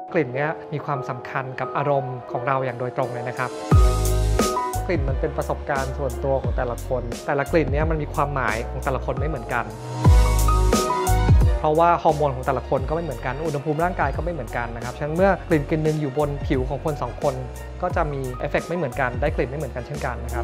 กลิ่นนี้มีความสำคัญกับอารมณ์ของเราอย่างโดยตรงเลยนะครับกลิ่นมันเป็นประสบการณ์ส่วนตัวของแต่ละคนแต่ละกลิ่นนี้มันมีความหมายของแต่ละคนไม่เหมือนกันเพราะว่าฮอร์โมนของแต่ละคนก็ไม่เหมือนกันอุณหภูมิร่างกายก็ไม่เหมือนกันนะครับฉะนั้นเมื่อกลิ่นกลิ่นหนึ่งอยู่บนผิวของคน2คนก็จะมีเอฟเฟกต์ไม่เหมือนกันได้กลิ่นไม่เหมือนกันเช่นกันนะครับ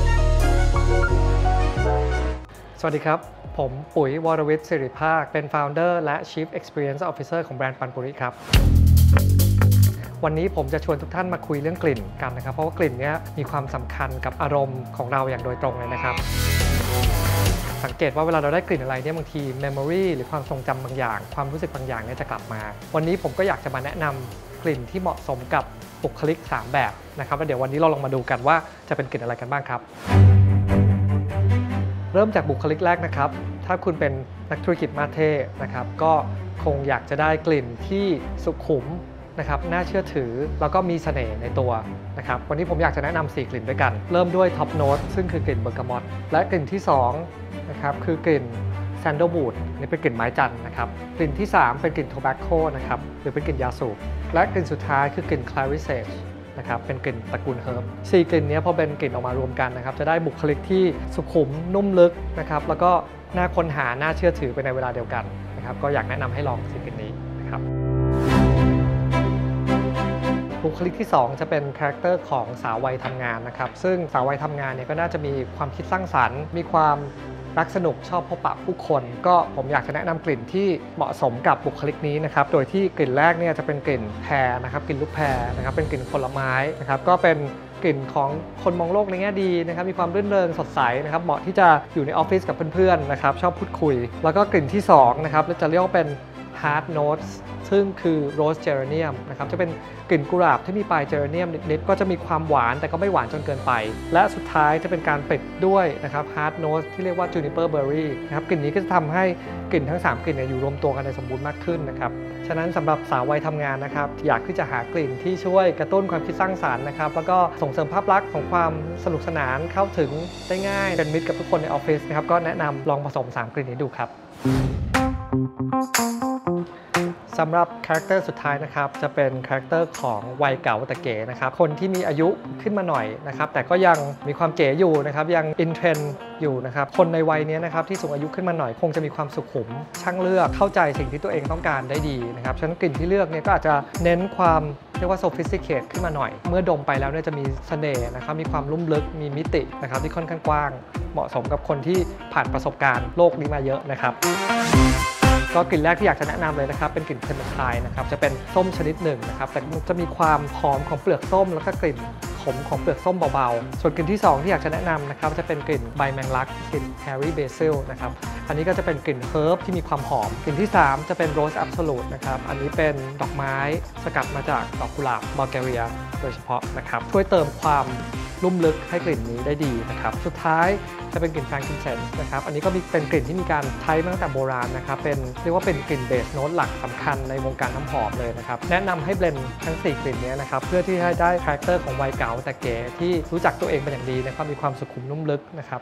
สวัสดีครับผมปุ๋ยวรวิทย์ สิริภาคเป็น Founder และ Chief Experience Officer ของแบรนด์ปันปุริครับวันนี้ผมจะชวนทุกท่านมาคุยเรื่องกลิ่นกันนะครับเพราะว่ากลิ่นนี้มีความสำคัญกับอารมณ์ของเราอย่างโดยตรงเลยนะครับสังเกตว่าเวลาเราได้กลิ่นอะไรเนี่ยบางที memory หรือความทรงจำบางอย่างความรู้สึกบางอย่างเนี่ยจะกลับมาวันนี้ผมก็อยากจะมาแนะนำกลิ่นที่เหมาะสมกับบุคลิก3แบบนะครับแล้วเดี๋ยววันนี้เราลองมาดูกันว่าจะเป็นกลิ่นอะไรกันบ้างครับเริ่มจากบุคลิกแรกนะครับถ้าคุณเป็นนักธุรกิจมาเท่นะครับก็คงอยากจะได้กลิ่นที่สุขุมนะครับน่าเชื่อถือแล้วก็มีเสน่ห์ในตัวนะครับวันนี้ผมอยากจะแนะนำ4กลิ่นด้วยกันเริ่มด้วยท็อปโน้ตซึ่งคือกลิ่นเบอร์กามอตและกลิ่นที่2นะครับคือกลิ่นแซนเดลวูดนี่เป็นกลิ่นไม้จันทร์นะครับกลิ่นที่3เป็นกลิ่นโทแบคโคนะครับหรือเป็นกลิ่นยาสูบและกลิ่นสุดท้ายคือกลิ่นคลาริเซจนะครับเป็นกลิ่นตระกูลเฮิร์บ4กลิ่นนี้พอเป็นกลิ่นออกมารวมกันนะครับจะได้บุคลิกที่สุขุมนุ่มลึกนะครับแล้วก็น่าค้นหาน่าเชื่อถือไปในเวลาเดียวกันนะครับก็อยากแนะนำให้ลอง4กลิ่นนี้นะครับบุคลิกที่2จะเป็นคาแรคเตอร์ของสาววัยทำงานนะครับซึ่งสาววัยทำงานเนี่ยก็น่าจะมีความคิดสร้างสรรค์มีความรักสนุกชอบพบปะผู้คนก็ผมอยากจะแนะนำกลิ่นที่เหมาะสมกับบุคลิกนี้นะครับโดยที่กลิ่นแรกเนี่ยจะเป็นกลิ่นแพรนะครับกลิ่นลูกแพรนะครับเป็นกลิ่นผลไม้นะครับก็เป็นกลิ่นของคนมองโลกในแง่ดีนะครับมีความรื่นเริงสดใสนะครับเหมาะที่จะอยู่ในออฟฟิศกับเพื่อนๆนะครับชอบพูดคุยแล้วก็กลิ่นที่2นะครับจะเรียกว่าเป็น Hard Notes ซึ่งคือโรสเจเรเนียมนะครับจะเป็นกลิ่นกุหลาบที่มีปลายเจเรเนียมนิดๆก็จะมีความหวานแต่ก็ไม่หวานจนเกินไปและสุดท้ายจะเป็นการปิดด้วยนะครับ Hard Notes ที่เรียกว่า Juniper Berry นะครับกลิ่นนี้ก็จะทำให้กลิ่นทั้ง3กลิ่นอยู่รวมตัวกันในสมบูรณ์มากขึ้นนะครับฉะนั้นสำหรับสาววัยทำงานนะครับอยากที่จะหากลิ่นที่ช่วยกระตุ้นความคิดสร้างสรรค์นะครับแล้วก็ส่งเสริมภาพลักษณ์ของความสนุกสนานเข้าถึงได้ง่ายเป็นมิตรกับทุกคนในออฟฟิศนะครับก็แนะนำลองผสม3กลิ่นนี้ดูครับสำหรับคาแรคเตอร์สุดท้ายนะครับจะเป็นคาแรคเตอร์ของวัยเก่าแต่เก๋นะครับคนที่มีอายุขึ้นมาหน่อยนะครับแต่ก็ยังมีความเก๋อยู่นะครับยังอินเทรนด์อยู่นะครับคนในวัยนี้นะครับที่สูงอายุขึ้นมาหน่อยคงจะมีความสุขุมช่างเลือกเข้าใจสิ่งที่ตัวเองต้องการได้ดีนะครับฉะนั้นกลิ่นที่เลือกเนี่ยก็อาจจะเน้นความเรียกว่า sophisticated ขึ้นมาหน่อยเมื่อดมไปแล้วเนี่ยจะมีเสน่ห์นะครับมีความลุ่มลึกมีมิตินะครับที่ค่อนข้างกว้างเหมาะสมกับคนที่ผ่านประสบการณ์โลกนี้มาเยอะนะครับก็กลิ่นแรกที่อยากจะแนะนำเลยนะครับเป็นกลิ่นเพนไทน์นะครับจะเป็นส้มชนิดหนึ่งนะครับแต่จะมีความหอมของเปลือกส้มแล้วก็กลิ่นขมของเปลือกส้มเบาๆส่วนกลิ่นที่2ที่อยากจะแนะนำนะครับจะเป็นกลิ่นใบแมงลักกลิ่นแฮร์รี่เบซิลนะครับอันนี้ก็จะเป็นกลิ่นเฮิร์บที่มีความหอมกลิ่นที่3จะเป็นโรสแอบโซลูทนะครับอันนี้เป็นดอกไม้สกัดมาจากดอกกุหลาบบัลแกเรียโดยเฉพาะนะครับช่วยเติมความลุ่มลึกให้กลิ่นนี้ได้ดีนะครับสุดท้ายจะเป็นกลิ่นแฟรงกินเซนส์นะครับอันนี้ก็เป็นกลิ่นที่มีการใช้มาตั้งแต่โบราณนะครับเป็นเรียกว่าเป็นกลิ่นเบสโน้ตหลักสำคัญในวงการน้ำหอมเลยนะครับแนะนำให้เบลนด์ทั้ง4กลิ่นนี้นะครับเพื่อที่ให้ได้คาแรคเตอร์ของวัยเก่าแต่เก๋ที่รู้จักตัวเองเป็นอย่างดีนะครับมีความสุขุมนุ่มลึกนะครับ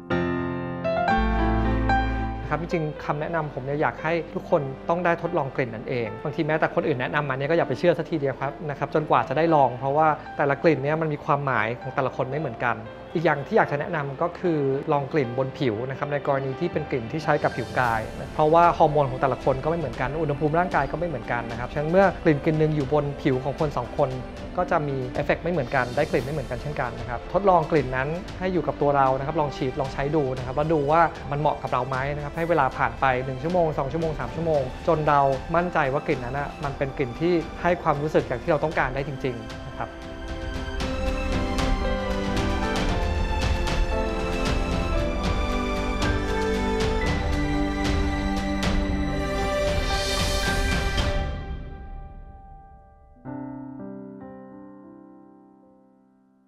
จริงๆคำแนะนำผมอยากให้ทุกคนต้องได้ทดลองกลิ่นนั่นเองบางทีแม้แต่คนอื่นแนะนำมาเนี่ยก็อย่าไปเชื่อสักทีเดียวครับนะครับจนกว่าจะได้ลองเพราะว่าแต่ละกลิ่นเนี่ยมันมีความหมายของแต่ละคนไม่เหมือนกันอีกอย่างที่อยากจะแนะนำก็คือลองกลิ่นบนผิวนะครับในกรณีที่เป็นกลิ่นที่ใช้กับผิวกายเพราะว่าฮอร์โมนของแต่ละคนก็ไม่เหมือนกันอุณหภูมิร่างกายก็ไม่เหมือนกันนะครับฉะนั้นเมื่อกลิ่นหนึ่งอยู่บนผิวของคน2คนก็จะมีเอฟเฟกต์ไม่เหมือนกันได้กลิ่นไม่เหมือนกันเช่นกันนะครับทดลองกลิ่นนั้นให้อยู่กับตัวเรานะครับลองฉีดลองใช้ดูนะครับแล้วดูว่ามันเหมาะกับเราไหมนะครับให้เวลาผ่านไป1ชั่วโมง2ชั่วโมง3ชั่วโมงจนเรามั่นใจว่ากลิ่นนั้นมันเป็นกลิ่นที่ให้ความรู้สึกอย่างที่เราต้องการได้จริงๆนะครับ